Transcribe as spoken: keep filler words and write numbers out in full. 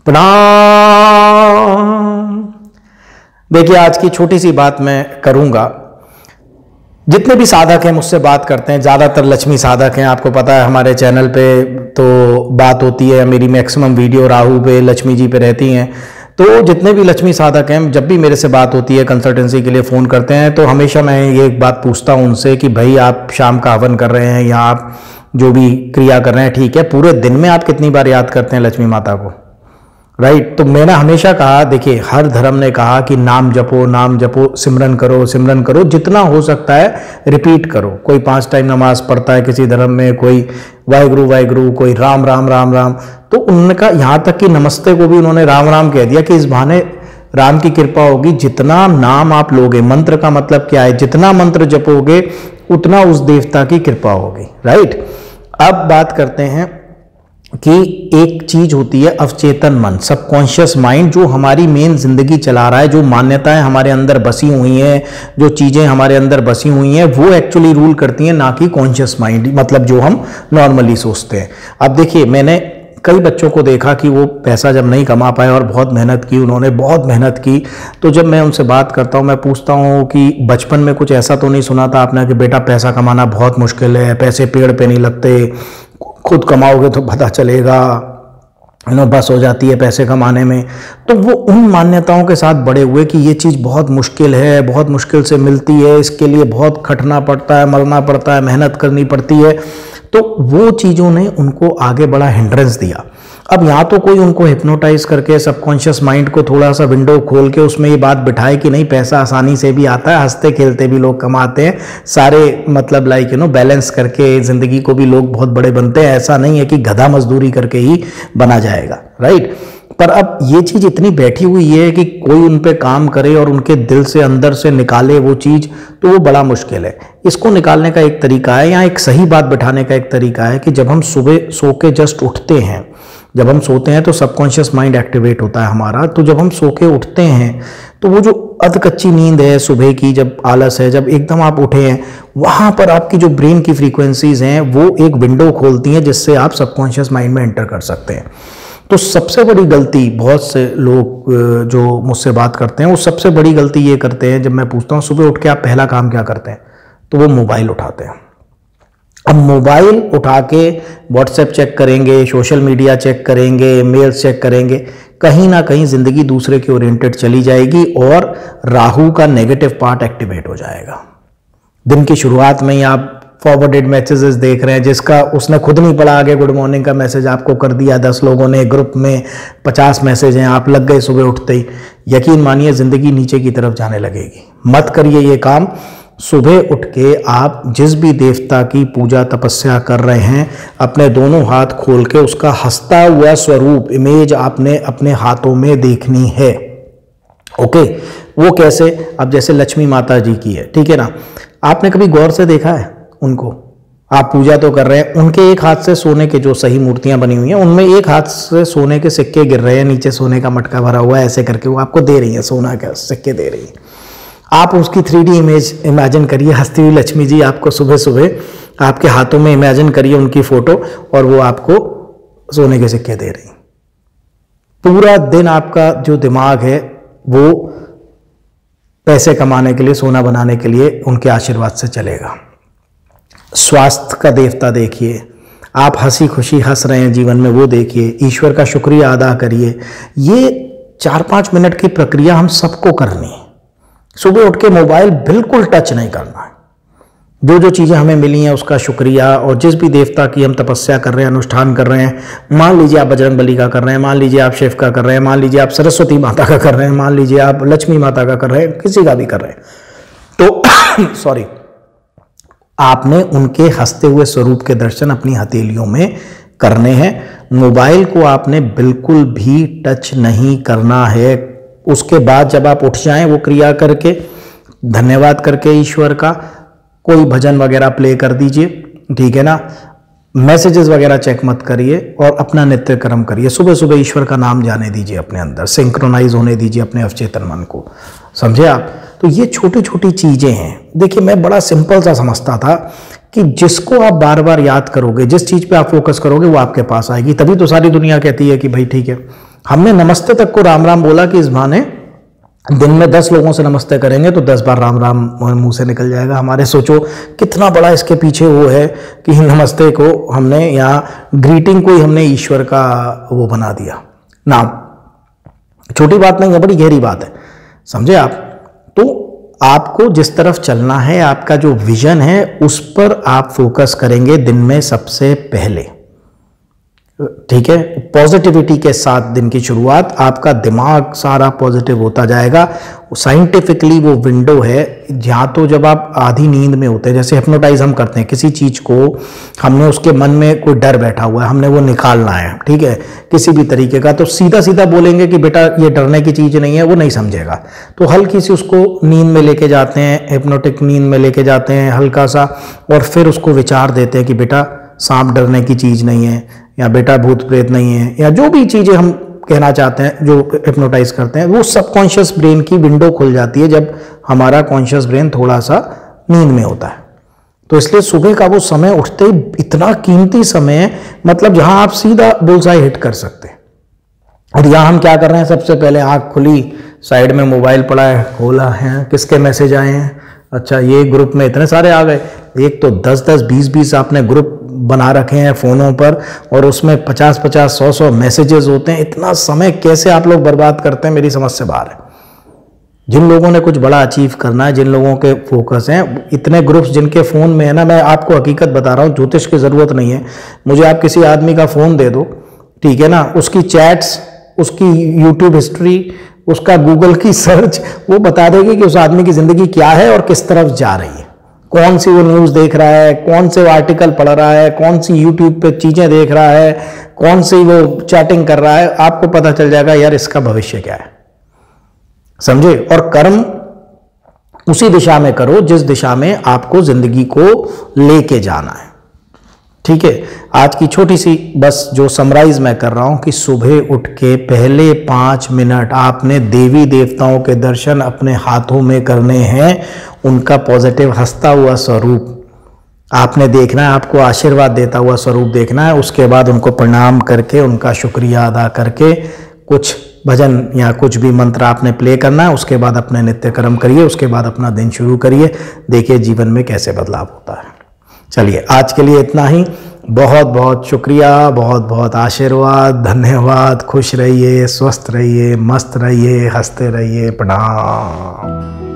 प्रणाम। देखिए, आज की छोटी सी बात मैं करूंगा। जितने भी साधक हैं मुझसे बात करते हैं, ज़्यादातर लक्ष्मी साधक हैं। आपको पता है हमारे चैनल पे तो बात होती है, मेरी मैक्सिमम वीडियो राहु पे, लक्ष्मी जी पे रहती हैं। तो जितने भी लक्ष्मी साधक हैं, जब भी मेरे से बात होती है, कंसल्टेंसी के लिए फ़ोन करते हैं, तो हमेशा मैं ये एक बात पूछता हूँ उनसे कि भाई आप शाम का हवन कर रहे हैं या आप जो भी क्रिया कर रहे हैं, ठीक है, पूरे दिन में आप कितनी बार याद करते हैं लक्ष्मी माता को, राइट। तो मैंने हमेशा कहा, देखिए हर धर्म ने कहा कि नाम जपो, नाम जपो, सिमरन करो, सिमरन करो, जितना हो सकता है रिपीट करो। कोई पांच टाइम नमाज पढ़ता है किसी धर्म में, कोई वाहिगुरु वाहिगुरु, कोई राम राम राम राम। तो उनका यहाँ तक कि नमस्ते को भी उन्होंने राम राम कह दिया कि इस बहाने राम की कृपा होगी। जितना नाम आप लोगे, मंत्र का मतलब क्या है, जितना मंत्र जपोगे उतना उस देवता की कृपा होगी, राइट। अब बात करते हैं कि एक चीज होती है अवचेतन मन, सबकॉन्शियस माइंड, जो हमारी मेन जिंदगी चला रहा है, जो मान्यताएं हमारे अंदर बसी हुई हैं, जो चीजें हमारे अंदर बसी हुई हैं, वो एक्चुअली रूल करती हैं, ना कि कॉन्शियस माइंड, मतलब जो हम नॉर्मली सोचते हैं। अब देखिए, मैंने कई बच्चों को देखा कि वो पैसा जब नहीं कमा पाए और बहुत मेहनत की, उन्होंने बहुत मेहनत की, तो जब मैं उनसे बात करता हूँ, मैं पूछता हूँ कि बचपन में कुछ ऐसा तो नहीं सुना था आपने कि बेटा पैसा कमाना बहुत मुश्किल है, पैसे पेड़ पे नहीं लगते, खुद कमाओगे तो पता चलेगा, नो बस हो जाती है पैसे कमाने में। तो वो उन मान्यताओं के साथ बड़े हुए कि ये चीज़ बहुत मुश्किल है, बहुत मुश्किल से मिलती है, इसके लिए बहुत खटना पड़ता है, मरना पड़ता है, मेहनत करनी पड़ती है। तो वो चीज़ों ने उनको आगे बड़ा हिंड्रेंस दिया। अब यहाँ तो कोई उनको हिप्नोटाइज करके सबकॉन्शियस माइंड को थोड़ा सा विंडो खोल के उसमें ये बात बिठाए कि नहीं, पैसा आसानी से भी आता है, हंसते खेलते भी लोग कमाते हैं, सारे मतलब लाइक यू नो बैलेंस करके ज़िंदगी को भी लोग बहुत बड़े बनते हैं। ऐसा नहीं है कि गधा मजदूरी करके ही बना जाएगा, राइट। पर अब ये चीज़ इतनी बैठी हुई है कि कोई उन पे काम करे और उनके दिल से अंदर से निकाले वो चीज़, तो वो बड़ा मुश्किल है। इसको निकालने का एक तरीका है, या एक सही बात बिठाने का एक तरीका है कि जब हम सुबह सो के जस्ट उठते हैं, जब हम सोते हैं तो सबकॉन्शियस माइंड एक्टिवेट होता है हमारा। तो जब हम सो के उठते हैं तो वो जो अध कच्ची नींद है सुबह की, जब आलस है, जब एकदम आप उठे हैं, वहाँ पर आपकी जो ब्रेन की फ्रीक्वेंसीज हैं वो एक विंडो खोलती हैं जिससे आप सबकॉन्शियस माइंड में एंटर कर सकते हैं। तो सबसे बड़ी गलती, बहुत से लोग जो मुझसे बात करते हैं वो सबसे बड़ी गलती ये करते हैं, जब मैं पूछता हूँ सुबह उठ के आप पहला काम क्या करते हैं, तो वो मोबाइल उठाते हैं। अब मोबाइल उठा के व्हाट्सएप चेक करेंगे, सोशल मीडिया चेक करेंगे, मेल्स चेक करेंगे, कहीं ना कहीं ज़िंदगी दूसरे के ओरिएंटेड चली जाएगी और राहु का नेगेटिव पार्ट एक्टिवेट हो जाएगा। दिन की शुरुआत में ही आप फॉरवर्डेड मैसेजेस देख रहे हैं, जिसका उसने खुद नहीं पढ़ा, आगे गुड मॉर्निंग का मैसेज आपको कर दिया, दस लोगों ने, ग्रुप में पचास मैसेज हैं, आप लग गए सुबह उठते ही। यकीन मानिए ज़िंदगी नीचे की तरफ जाने लगेगी। मत करिए ये काम। सुबह उठ के आप जिस भी देवता की पूजा तपस्या कर रहे हैं, अपने दोनों हाथ खोल के उसका हंसता हुआ स्वरूप, इमेज आपने अपने हाथों में देखनी है। ओके, वो कैसे? अब जैसे लक्ष्मी माता जी की है, ठीक है ना, आपने कभी गौर से देखा है उनको? आप पूजा तो कर रहे हैं, उनके एक हाथ से सोने के जो सही मूर्तियां बनी हुई हैं उनमें एक हाथ से सोने के सिक्के गिर रहे हैं, नीचे सोने का मटका भरा हुआ है, ऐसे करके वो आपको दे रही है, सोना के सिक्के दे रही है। आप उसकी थ्री डी इमेज इमेजिन करिए, हंसती हुई लक्ष्मी जी आपको सुबह सुबह आपके हाथों में इमेजिन करिए उनकी फोटो, और वो आपको सोने के सिक्के दे रही। पूरा दिन आपका जो दिमाग है वो पैसे कमाने के लिए, सोना बनाने के लिए उनके आशीर्वाद से चलेगा। स्वास्थ्य का देवता देखिए, आप हंसी खुशी हंस रहे हैं जीवन में, वो देखिए, ईश्वर का शुक्रिया अदा करिए। ये चार पाँच मिनट की प्रक्रिया हम सबको करनी है। सुबह उठ के मोबाइल बिल्कुल टच नहीं करना है। जो जो चीज़ें हमें मिली हैं उसका शुक्रिया, और जिस भी देवता की हम तपस्या कर रहे हैं, अनुष्ठान कर रहे हैं, मान लीजिए आप बजरंगबली का कर रहे हैं, मान लीजिए आप शिव का कर रहे हैं, मान लीजिए आप सरस्वती माता का कर रहे हैं, मान लीजिए आप लक्ष्मी माता का कर रहे हैं, किसी का भी कर रहे हैं, तो सॉरी आपने उनके हंसते हुए स्वरूप के दर्शन अपनी हथेलियों में करने हैं। मोबाइल को आपने बिल्कुल भी टच नहीं करना है। उसके बाद जब आप उठ जाएं वो क्रिया करके, धन्यवाद करके ईश्वर का, कोई भजन वगैरह प्ले कर दीजिए, ठीक है ना, मैसेजेस वगैरह चेक मत करिए और अपना नित्य कर्म करिए। सुबह सुबह ईश्वर का नाम जाने दीजिए, अपने अंदर सिंक्रोनाइज होने दीजिए अपने अवचेतन मन को, समझे आप। तो ये छोटी छोटी चीजें हैं। देखिए, मैं बड़ा सिंपल सा समझता था कि जिसको आप बार बार याद करोगे, जिस चीज पे आप फोकस करोगे वो आपके पास आएगी। तभी तो सारी दुनिया कहती है कि भाई ठीक है, हमने नमस्ते तक को राम राम बोला कि इस बहाने दिन में दस लोगों से नमस्ते करेंगे तो दस बार राम राम मुंह से निकल जाएगा हमारे। सोचो कितना बड़ा इसके पीछे वो है कि नमस्ते को हमने यहाँ ग्रीटिंग को ही हमने ईश्वर का वो बना दिया नाम। छोटी बात नहीं है, बड़ी गहरी बात है, समझे आप। तो आपको जिस तरफ चलना है, आपका जो विजन है उस पर आप फोकस करेंगे दिन में सबसे पहले, ठीक है। पॉजिटिविटी के साथ दिन की शुरुआत, आपका दिमाग सारा पॉजिटिव होता जाएगा। साइंटिफिकली वो विंडो है जहाँ तो जब आप आधी नींद में होते हैं, जैसे हिप्नोटाइज हम करते हैं किसी चीज़ को, हमने उसके मन में कोई डर बैठा हुआ है, हमने वो निकालना है, ठीक है, किसी भी तरीके का, तो सीधा सीधा बोलेंगे कि बेटा ये डरने की चीज़ नहीं है, वो नहीं समझेगा। तो हल्की सी उसको नींद में लेके जाते हैं, हिप्नोटिक नींद में लेके जाते हैं हल्का सा, और फिर उसको विचार देते हैं कि बेटा सांप डरने की चीज़ नहीं है, या बेटा भूत प्रेत नहीं है, या जो भी चीज़ें हम कहना चाहते हैं जो हिप्नोटाइज करते हैं, वो सबकॉन्शियस ब्रेन की विंडो खुल जाती है जब हमारा कॉन्शियस ब्रेन थोड़ा सा नींद में होता है। तो इसलिए सुबह का वो समय उठते ही इतना कीमती समय है, मतलब जहां आप सीधा बुलसाई हिट कर सकते हैं। और यहाँ हम क्या कर रहे हैं, सबसे पहले आँख खुली, साइड में मोबाइल पड़ा है, खोला है, किसके मैसेज आए हैं, अच्छा ये ग्रुप में इतने सारे आ गए, एक तो दस दस बीस बीस आपने ग्रुप बना रखे हैं फ़ोनों पर, और उसमें पचास पचास सौ सौ मैसेजेस होते हैं। इतना समय कैसे आप लोग बर्बाद करते हैं, मेरी समझ से बाहर है। जिन लोगों ने कुछ बड़ा अचीव करना है, जिन लोगों के फोकस हैं, इतने ग्रुप्स जिनके फ़ोन में है ना, मैं आपको हकीकत बता रहा हूँ, ज्योतिष की ज़रूरत नहीं है मुझे। आप किसी आदमी का फ़ोन दे दो, ठीक है ना, उसकी चैट्स, उसकी यूट्यूब हिस्ट्री, उसका गूगल की सर्च, वो बता देगी कि उस आदमी की ज़िंदगी क्या है और किस तरफ जा रही है, कौन सी वो न्यूज़ देख रहा है, कौन से वो आर्टिकल पढ़ रहा है, कौन सी यूट्यूब पे चीज़ें देख रहा है, कौन सी वो चैटिंग कर रहा है, आपको पता चल जाएगा यार इसका भविष्य क्या है, समझे। और कर्म उसी दिशा में करो जिस दिशा में आपको जिंदगी को लेके जाना है, ठीक है। आज की छोटी सी बस जो समराइज मैं कर रहा हूं कि सुबह उठ के पहले पाँच मिनट आपने देवी देवताओं के दर्शन अपने हाथों में करने हैं, उनका पॉजिटिव हंसता हुआ स्वरूप आपने देखना है, आपको आशीर्वाद देता हुआ स्वरूप देखना है। उसके बाद उनको प्रणाम करके, उनका शुक्रिया अदा करके कुछ भजन या कुछ भी मंत्र आपने प्ले करना है। उसके बाद अपने नित्य कर्म करिए, उसके बाद अपना दिन शुरू करिए, देखिए जीवन में कैसे बदलाव होता है। चलिए आज के लिए इतना ही, बहुत बहुत शुक्रिया, बहुत बहुत आशीर्वाद, धन्यवाद। खुश रहिए, स्वस्थ रहिए, मस्त रहिए, हंसते रहिए, प्रणाम।